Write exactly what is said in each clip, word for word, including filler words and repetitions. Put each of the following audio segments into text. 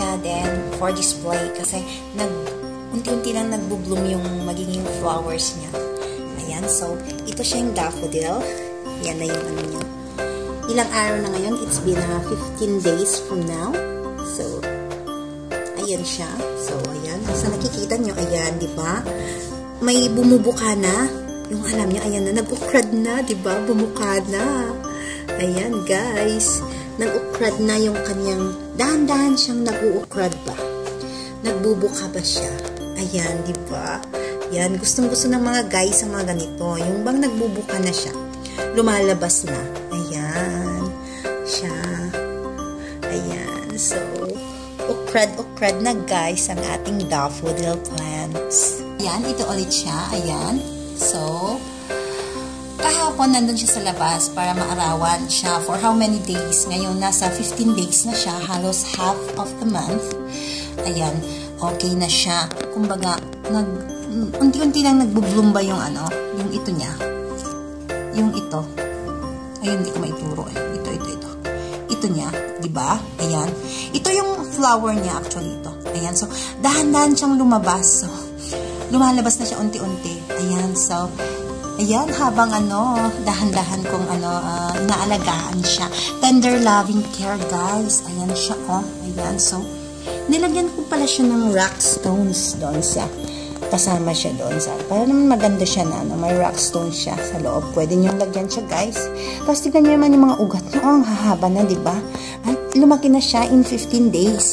siya then for display kasi nag unti-unti lang nagbo-bloom yung magiging flowers niya. Ayan, so ito siya yung daffodil. Yan na yung ano niya. Ilang araw na ngayon? It's been uh, fifteen days from now. So, ayan siya. So, ayan. Sa nakikita nyo, ayan, di ba? May bumubuka na. Yung alam nyo, ayan na, nag-ukrad na, di ba? Bumuka na. Ayan, guys. Nag-ukrad na yung kanyang, dahan-dahan siyang nag-uukrad ba? Nagbubuka ba siya? Ayan, di ba? Yan, gustong-gusto ng mga guys ang mga ganito. Yung bang nagbubuka na siya. Lumalabas na. Ayan. Siya. Ayan. So, ukrad-ukrad na guys ang ating daffodil plants. Ayan, ito ulit siya. Ayan. So, kahapon nandun siya sa labas para maarawan siya for how many days. Ngayon, nasa fifteen days na siya. Halos half of the month. Ayan. Okay na siya. Kumbaga, nag, unti-unti lang nagbo-bloom ba yung ano, yung ito niya. Yung ito. Ayun, hindi ko maituro eh. Ito, ito, ito. Ito niya, di ba? Ayan. Ito yung flower niya actually ito. Ayan. So, dahan-dahan siyang lumabas. So, lumalabas na siya unti-unti. Ayan. So, ayan, habang ano, dahan-dahan kong ano, uh, inaalagaan siya. Tender loving care, guys. Ayan siya, oh. Ayan. So, nilagyan ko pala siya ng rock stones doon sa kasama siya doon sa para naman maganda siya na ano, may rock stone siya sa loob. Pwede niyong lagyan siya, guys. Tapos tignan niyo naman yung mga ugat niyo. Oh, ang hahaba na, di ba? At lumaki na siya in fifteen days.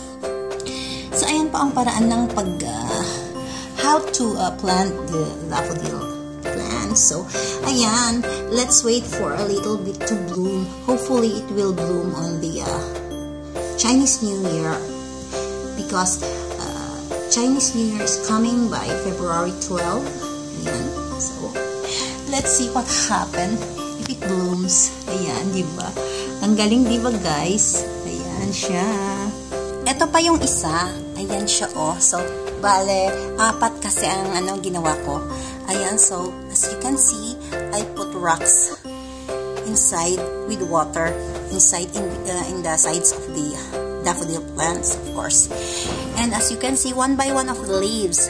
So, ayan pa ang paraan ng pag uh, how to uh, plant the daffodil plant. So, ayan, let's wait for a little bit to bloom. Hopefully, it will bloom on the uh, Chinese New Year because Chinese New Year is coming by February twelfth. Ayan. So, let's see what happens if it blooms. Ayan, di ba? Ang galing, di ba, guys? Ayan siya. Ito pa yung isa. Ayan siya, oh. So, bale, apat kasi ang ano ginawa ko. Ayan, so, as you can see, I put rocks inside with water. Inside, in, uh, in the sides of the daffodil plants, of course. And as you can see, one by one of the leaves,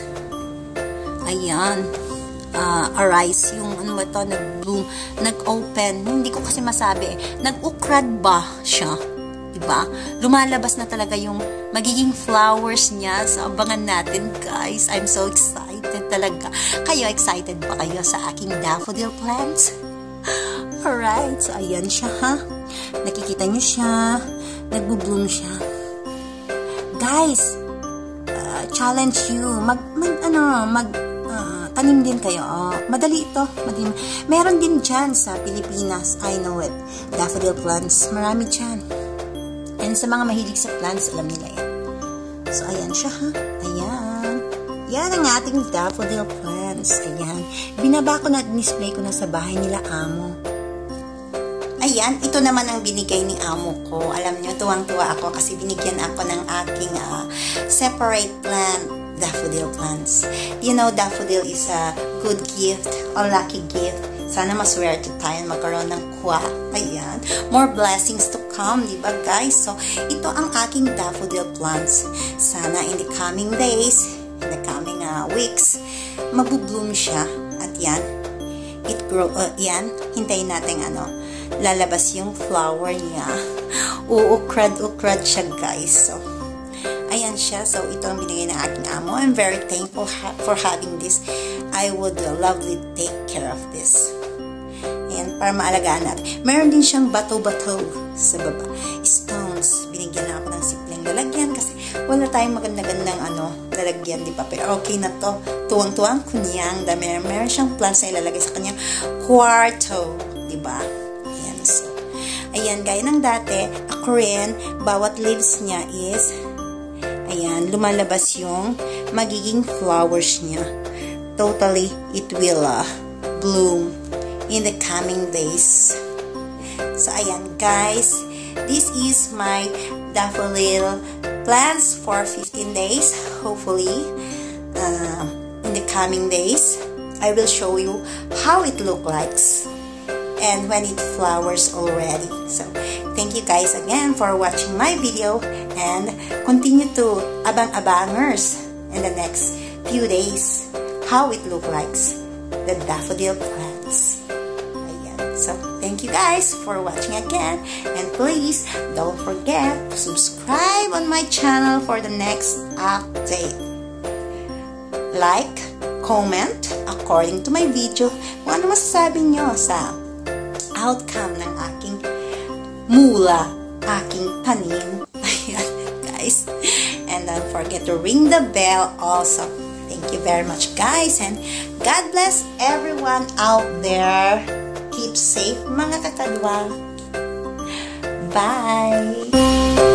ayan, uh, arise, yung ano ba ito, nag-bloom, nag-open, hindi ko kasi masabi, eh. Nag-ukrad ba siya? Diba? Lumalabas na talaga yung magiging flowers niya. So, abangan natin, guys. I'm so excited talaga. Kayo, excited ba kayo sa aking daffodil plants? Alright, so ayan siya, ha? Nakikita niyo siya, nagbo-bloom siya. Guys, uh, challenge you, mag, mag ano, mag, uh, tanim din kayo. Oh, madali ito. Madali. Meron din dyan sa Pilipinas, I know it. Daffodil plants, marami dyan. And sa mga mahilig sa plants, alam nila yan. So, ayan siya, ha? Ayan. Yan ang ating daffodil plants. Ayan. Binaba ko na, display ko na sa bahay nila amo. Ayan, ito naman ang binigay ni amo ko. Alam nyo, tuwang-tuwa ako kasi binigyan ako ng aking uh, separate plant, daffodil plants. You know, daffodil is a good gift, a lucky gift. Sana maswerte tayo magkaroon ng kuha. Ayan, more blessings to come, di ba, guys? So, ito ang aking daffodil plants. Sana in the coming days, in the coming uh, weeks, mabubloom siya. At yan, it grow, uh, yan, hintayin natin ano, lalabas yung flower niya. Uukrad-ukrad siya, guys. So, ayan siya. So, ito ang binigay ng aking amo. I'm very thankful ha for having this. I would uh, lovely take care of this. Ayan, para maalagaan natin. Meron din siyang bato-bato sa baba. Stones. Binigyan na ako ng simpleng lalagyan kasi wala tayong maganda-gandang ano, lalagyan, di ba? Pero okay na to. Tuwang-tuwang kunyang. Dami. Meron siyang plants na ilalagay sa kanyang kwarto. Di ba? Ayan, gaya ng dati, ako rin, bawat leaves niya is, ayan, lumalabas yung magiging flowers niya. Totally, it will uh, bloom in the coming days. So, ayan, guys, this is my daffodil plants for fifteen days. Hopefully, uh, in the coming days, I will show you how it looks like. and when it flowers already. So thank you guys again for watching my video, and continue to abang-abangers in the next few days how it look like the daffodil plants. So, thank you guys for watching again, and please don't forget to subscribe on my channel for the next update. Like, comment according to my video kung ano masasabi nyo sa outcome ng aking mula, aking tanim. Ayan, guys. And don't forget to ring the bell also. Thank you very much, guys, and God bless everyone out there. Keep safe, mga kakadwa. Bye!